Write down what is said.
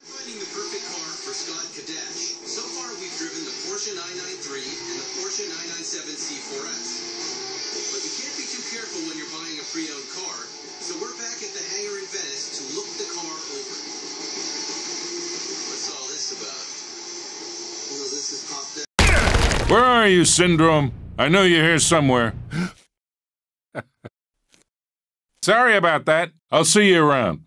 Finding the perfect car for Scott Kadash. So far, we've driven the Porsche 993 and the Porsche 997 C4S. But you can't be too careful when you're buying a pre-owned car, so we're back at the hangar in Venice to look the car over. What's all this about? Well, this is popped out. Where are you, Syndrome? I know you're here somewhere. Sorry about that. I'll see you around.